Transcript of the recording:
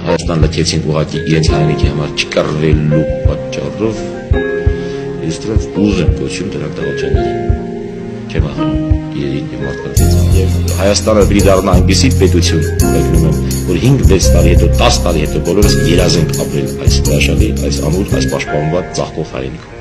Հայաստան լքեցին ուղղակի իրենց հայրենիքի համար չկռվելու պատճառով, ես դրանց ուժեմ կոչում դրանք դավաճաններին, չեմ ահանում իրերի և մարդկանց հետ։ Հայաստանը պիտի դառնա այնպիսի պետություն, որ 5-6 տարի հետո, 10 տարի հետո բոլորս երազենք ապրել այս հրաշալի, այս ամուր, այս պաշտպանված ծաղկող հայրենիքում։